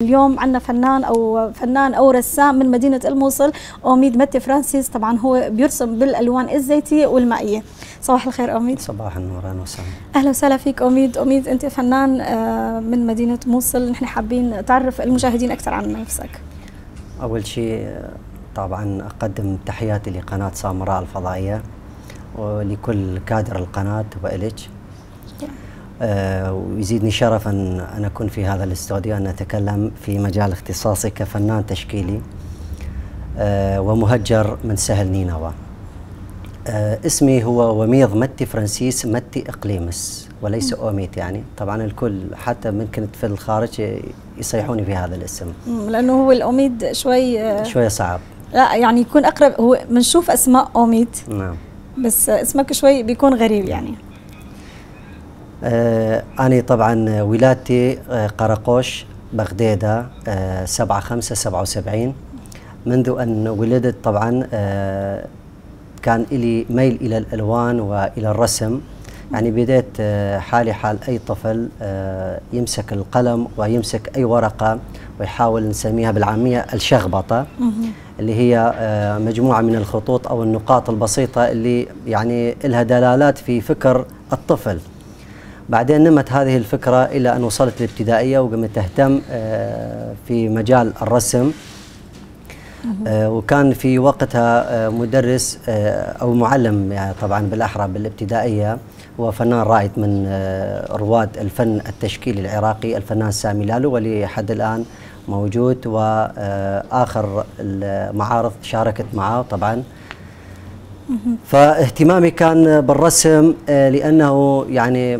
اليوم عندنا فنان أو رسام من مدينة الموصل، أوميد متي فرانسيس. طبعا هو بيرسم بالألوان الزيتية والمائية. صباح الخير أوميد. صباح النور، أهلا وسهلا. أهلا وسهلا فيك أوميد. أوميد أنت فنان من مدينة موصل، نحن حابين تعرف المشاهدين أكثر عن نفسك. أول شيء طبعا أقدم تحياتي لقناة سامراء الفضائية ولكل كادر القناة وإلك. ويزيدني شرف أن أكون في هذا الاستوديو، أن أتكلم في مجال اختصاصي كفنان تشكيلي ومهجر من سهل نينوى. اسمي هو وميض متي فرانسيس متي إقليمس وليس أوميد. يعني طبعا الكل حتى ممكن في الخارج يصيحوني في هذا الاسم لأنه هو الأوميد شوي صعب. لا يعني يكون أقرب، هو بنشوف أسماء أوميد نعم، بس اسمك شوي بيكون غريب يعني. أنا طبعا ولادتي قرقوش بغديدة 7/5/77. منذ أن ولدت طبعا كان لي ميل إلى الألوان وإلى الرسم. يعني بديت حالي حال أي طفل يمسك القلم ويمسك أي ورقة ويحاول نسميها بالعامية الشخبطة، اللي هي مجموعة من الخطوط أو النقاط البسيطة اللي يعني لها دلالات في فكر الطفل. بعدين نمت هذه الفكرة إلى أن وصلت الابتدائية وقمت أهتم في مجال الرسم. وكان في وقتها مدرس أو معلم يعني طبعا بالأحرى بالابتدائية، هو فنان رائد من رواد الفن التشكيلي العراقي، الفنان سامي لالو، واللي حد الآن موجود، وآخر المعارض شاركت معه طبعا. فاهتمامي كان بالرسم لأنه يعني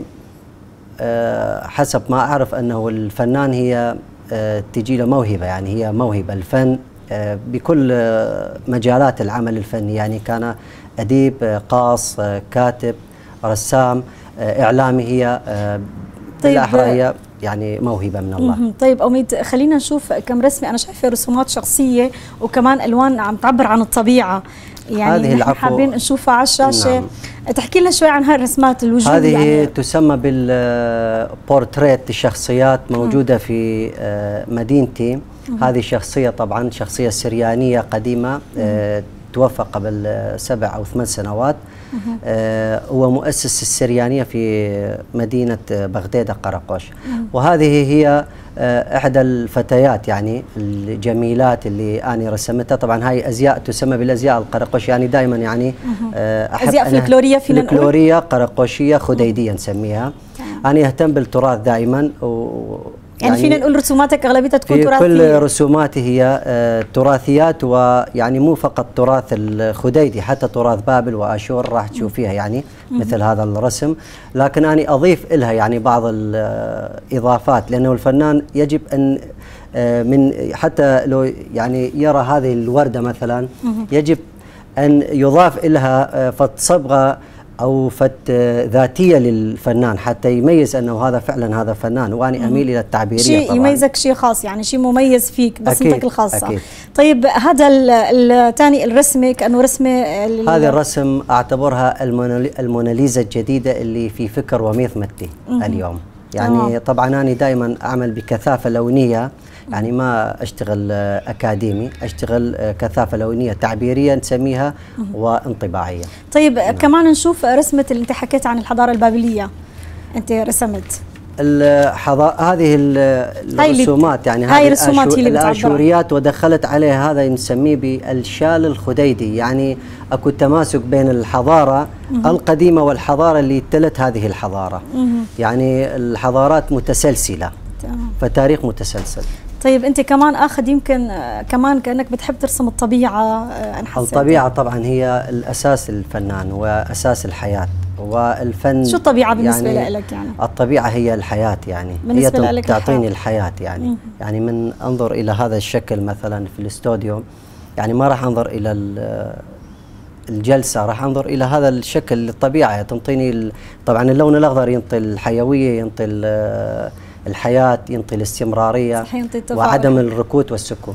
حسب ما أعرف أنه الفنان هي تجي له موهبة، يعني هي موهبة الفن بكل مجالات العمل الفني. يعني كان أديب، قاص، كاتب، رسام، إعلامي، هي بالأحرى هي يعني موهبة من الله. طيب أوميد، خلينا نشوف كم رسمة. أنا شايفة رسومات شخصية وكمان ألوان عم تعبر عن الطبيعة، يعني نحن حابين نشوفها على الشاشة. نعم. تحكي لنا شوي عن هاي الرسمات الوجود. هذه يعني تسمى بالبورتريت، الشخصيات موجودة في مدينتي. هذه شخصية طبعا شخصية سريانية قديمة، توفى قبل 7 أو 8 سنوات. هو مؤسس السريانية في مدينة بغديدة قرقوش. وهذه هي إحدى الفتيات يعني الجميلات اللي أنا رسمتها. طبعا هاي أزياء تسمى بالأزياء القرقوش، يعني دائما يعني أحب أزياء فلكلورية، فينا نقول فلكلورية قرقوشية خديدية نسميها. أنا أهتم بالتراث دائما، يعني فينا نقول رسوماتك اغلبيتها تكون تراثيه. كل رسوماتي هي تراثيات، ويعني مو فقط تراث الخديدي، حتى تراث بابل واشور راح تشوفيها يعني مثل هذا الرسم. لكن انا اضيف لها يعني بعض الاضافات، لانه الفنان يجب ان من حتى لو يعني يرى هذه الورده مثلا يجب ان يضاف لها صبغه أو ذاتية للفنان حتى يميز أنه هذا فعلا هذا فنان. وأنا أميل إلى التعبيرية، شيء طبعا يميزك، شيء خاص، يعني شيء مميز فيك بصمتك الخاصة. أكيد. طيب هذا الثاني الرسمة كأنه رسمة هذا الرسم أعتبرها الموناليزا الجديدة اللي في فكر وميض متي اليوم. يعني طبعا أنا دائما أعمل بكثافة لونية، يعني ما أشتغل أكاديمي، أشتغل كثافة لونية تعبيرية نسميها وانطباعية. طيب كمان نشوف رسمة اللي أنت حكيت عن الحضارة البابلية، أنت رسمت هذه الرسومات، يعني هاي الرسومات هي الآشوريات، ودخلت عليها هذا نسميه بالشال الخديدي. يعني أكو تماسك بين الحضارة القديمة والحضارة اللي تلت هذه الحضارة. يعني الحضارات متسلسلة، فتاريخ متسلسل. طيب أنت كمان أخذ يمكن كمان كأنك بتحب ترسم الطبيعة. الطبيعة طبعا هي الأساس الفنان وأساس الحياة والفن. شو الطبيعة بالنسبة يعني لك؟ يعني الطبيعة هي الحياة، يعني هي تعطيني الحياة يعني. يعني من أنظر إلى هذا الشكل مثلا في الاستوديو، يعني ما راح أنظر إلى الجلسة، راح أنظر إلى هذا الشكل. الطبيعة تنطيني طبعا اللون الأخضر ينطي الحيوية، ينطي الحياة، ينطي الاستمرارية وعدم الركود والسكون.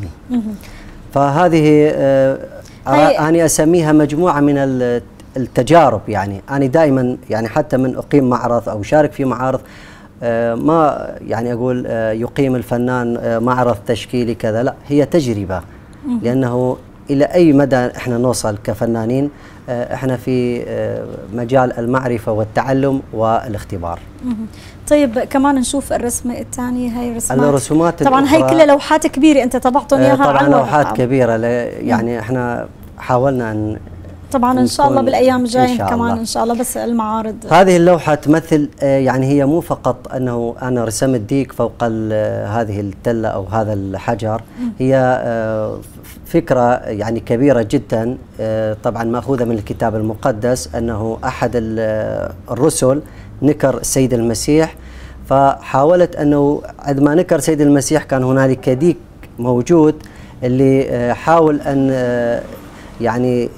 فهذه أنا أسميها مجموعة من التجارب. يعني أنا دائما يعني حتى من أقيم معرض أو شارك في معارض ما يعني أقول يقيم الفنان معرض تشكيلي كذا، لا، هي تجربة. لأنه إلى أي مدى إحنا نوصل كفنانين، إحنا في مجال المعرفة والتعلم والاختبار. طيب كمان نشوف الرسمة الثانية، هاي الرسومات طبعا هاي كلها لوحات كبيرة أنت طبعتهم إياها طبعا لوحات كبيرة، يعني إحنا حاولنا أن طبعا إن شاء الله بالأيام الجاية كمان إن شاء الله. بس المعارض هذه اللوحة تمثل يعني هي مو فقط أنه أنا رسمت ديك فوق هذه التلة أو هذا الحجر، هي فكرة يعني كبيرة جدا، طبعا مأخوذة من الكتاب المقدس، أنه أحد الرسل نكر السيد المسيح، فحاولت أنه عندما نكر سيد المسيح كان هنالك ديك موجود اللي حاول أن يعني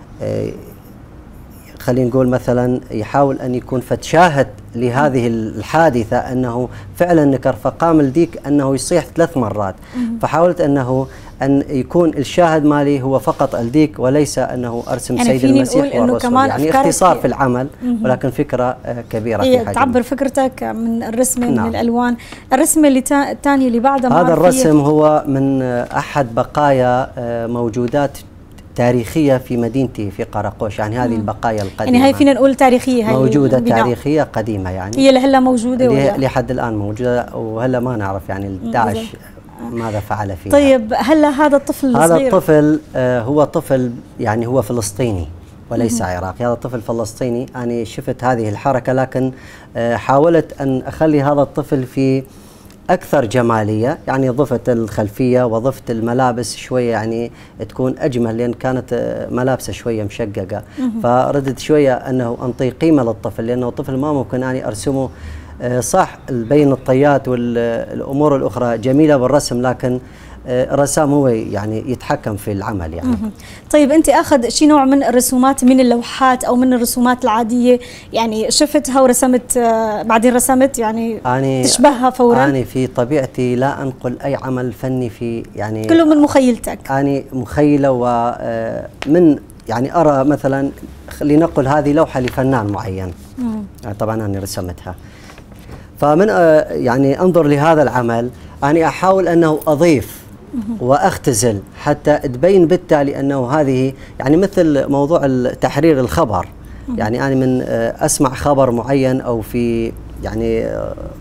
خلينا نقول مثلا يحاول أن يكون فتشاهد لهذه الحادثة أنه فعلا نكر، فقام الديك أنه يصيح 3 مرات، فحاولت أن يكون الشاهد مالي هو فقط الديك وليس أنه أرسم يعني سيد المسيح والرسول، يعني اختصار في العمل ولكن فكرة كبيرة في حجم. تعبر فكرتك من الرسمة من الألوان. الرسمة الثانية اللي بعدها هذا الرسم هو من أحد بقايا موجودات تاريخية في مدينتي في قرقوش، يعني هذه البقايا القديمة، يعني هاي فينا نقول تاريخية، هاي موجودة تاريخية قديمة، يعني هي لهلا موجودة ولا لحد الآن موجودة، وهلا ما نعرف يعني داعش ماذا فعل فيها. طيب هلا هذا الطفل الصغير، هذا الطفل هو طفل يعني هو فلسطيني وليس عراقي، هذا طفل فلسطيني. أنا شفت هذه الحركة لكن حاولت أن أخلي هذا الطفل في أكثر جمالية، يعني ضفت الخلفية وضفت الملابس شوية يعني تكون أجمل، لأن كانت ملابسه شوية مشققة، فردت شوية أنه أنطي قيمة للطفل، لأنه الطفل ما ممكن أني أرسمه صح بين الطيات والأمور الأخرى جميلة بالرسم، لكن الرسام هو يعني يتحكم في العمل يعني. طيب أنت أخذ شي نوع من الرسومات من اللوحات أو من الرسومات العادية، يعني شفتها ورسمت بعدين رسمت يعني تشبهها فورا؟ أنا في طبيعتي لا أنقل أي عمل فني في يعني كله من مخيلتك. أنا مخيلة ومن يعني أرى مثلا لنقل هذه لوحة لفنان معين، طبعا أنا رسمتها، فمن يعني أنظر لهذا العمل أنا أحاول أنه أضيف وأختزل حتى تبين بالتالي أنه هذه يعني مثل موضوع تحرير الخبر، يعني أنا من أسمع خبر معين أو في يعني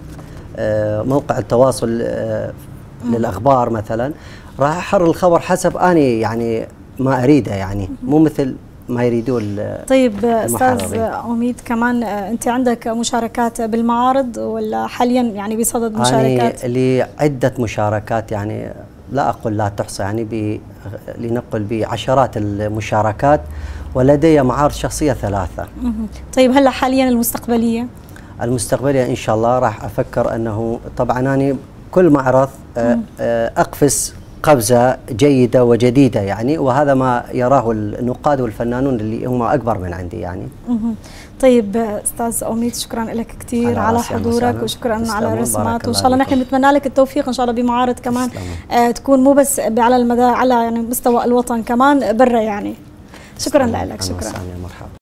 موقع التواصل للأخبار مثلا، راح أحرر الخبر حسب أنا يعني ما أريده، يعني مو مثل ما يريدون. طيب أستاذ عميد، كمان أنت عندك مشاركات بالمعارض ولا حاليا يعني بصدد مشاركات؟ لي عدة مشاركات، يعني لا أقول لا تحصى، يعني لنقل بعشرات المشاركات، ولدي معارض شخصية 3. طيب هلا حاليا المستقبلية إن شاء الله راح أفكر أنه طبعا أنا كل معرض أقفز قفزة جيدة وجديدة يعني، وهذا ما يراه النقاد والفنانون اللي هم أكبر من عندي يعني. طيب أستاذ عميد، شكرا لك كثير على حضورك وشكرا على الرسمات، وإن شاء الله نحن بنتمنى لك التوفيق إن شاء الله بمعارض كمان تكون مو بس على المدى، على يعني مستوى الوطن كمان برا يعني. شكرا لك. شكرا. مرحبا.